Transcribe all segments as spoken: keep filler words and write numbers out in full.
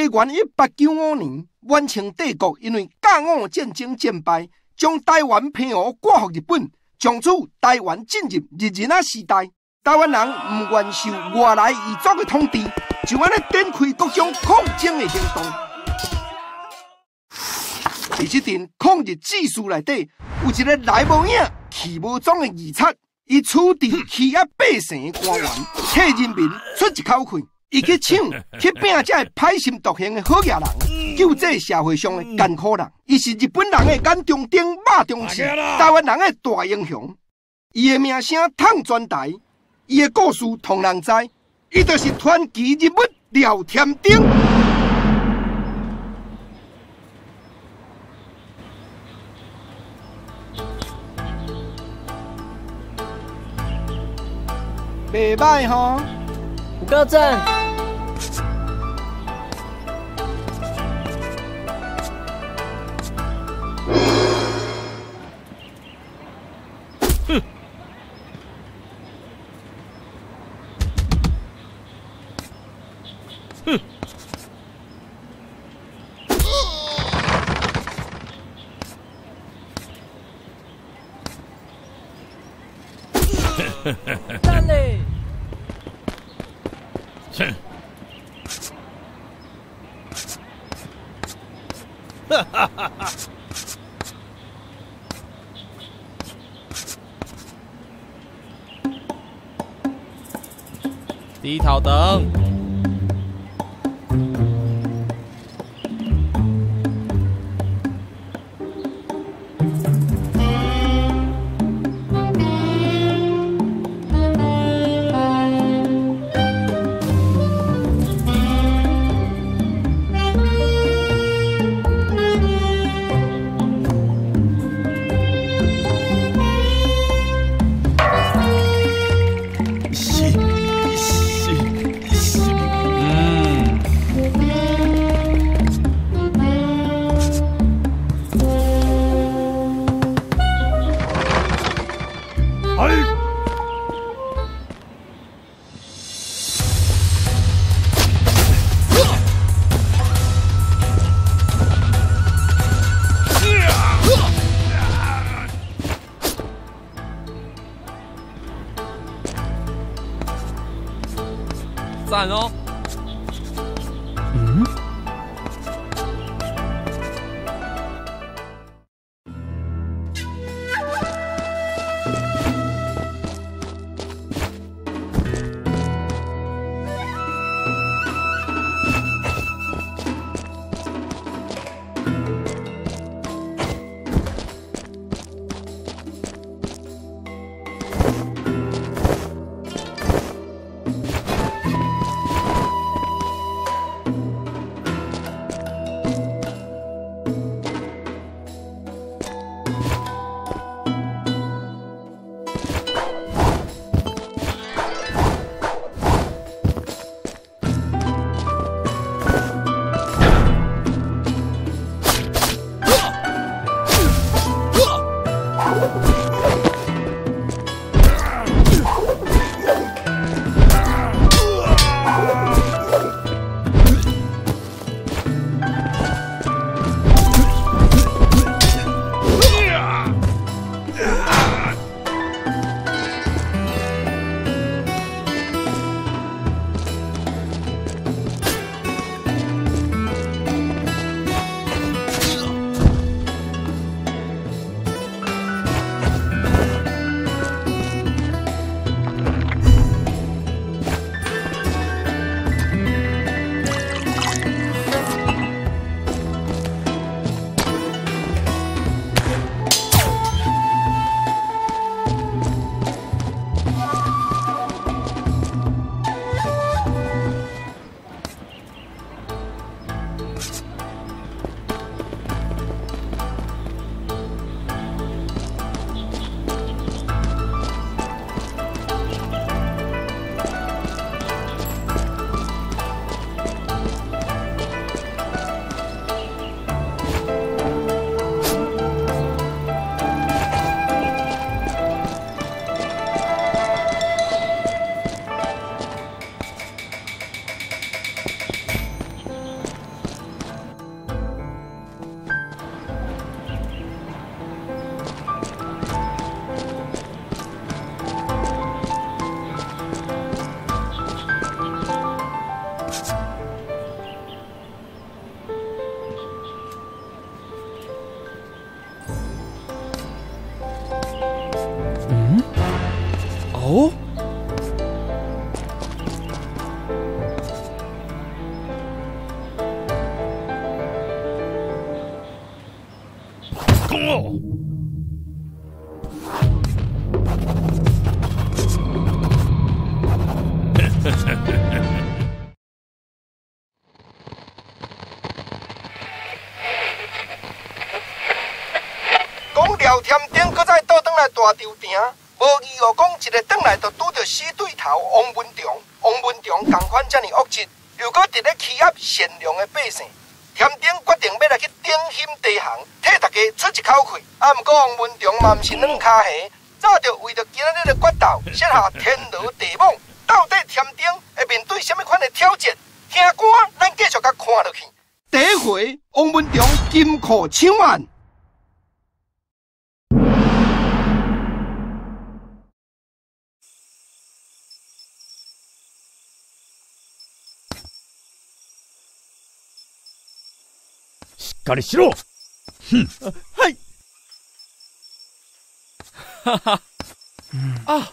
元一八九五年，元清帝国因为甲午战争战败，将台湾澎湖割予日本，从此台湾进入日治啊时代。台湾人唔愿受外来异族的统治，就安尼展开各种抗争的行动。在这场抗日志士内底，有一个来无影、去无踪的义賊，伊处置欺压百姓的官员，替人民出一口气。伊去抢、去拼这个歹心独行的好野人，救这社会上的艰苦人。伊是日本人的眼中钉、肉中刺，台湾人的大英雄。伊的名声烫全台，伊的故事同人知，伊就是传奇人物廖添丁。袂歹吼， 不够正。 哼！哼！ 干嘞！ 哼！哈哈哈哈！ 低头等。赞哦！嗯。 哦。 讲廖添丁，搁再倒转来大潮埕，无意哦，讲一个转来就拄着死对头王文忠。王文忠同款遮尔恶质，又搁伫咧欺压善良的百姓。添丁决定要来去顶险地行，替大家出一口气。啊，毋过王文忠嘛毋是软脚虾，早就为着今仔日的决斗，设下天罗地网。到底添丁会面对什么款的挑战？听歌，咱继续甲看落去。第一回，王文忠金库抢案。 しっかりしろ。ふん。はい。 哈哈。啊。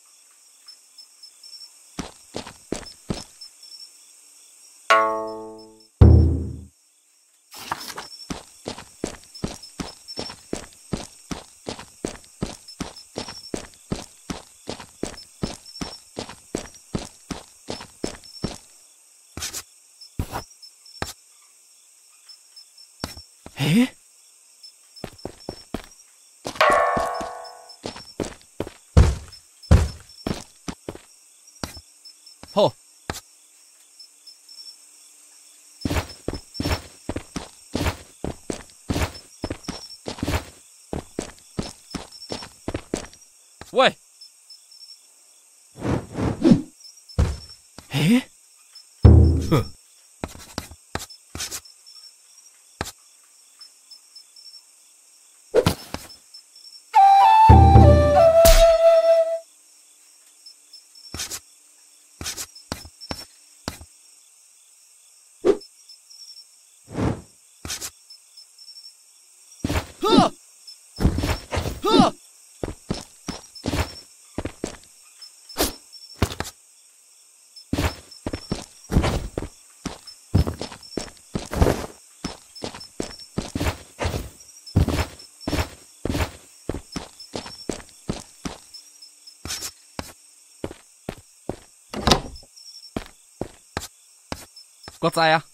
え？ ほう。喂。 え？ふん。 我知啊。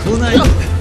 来ない。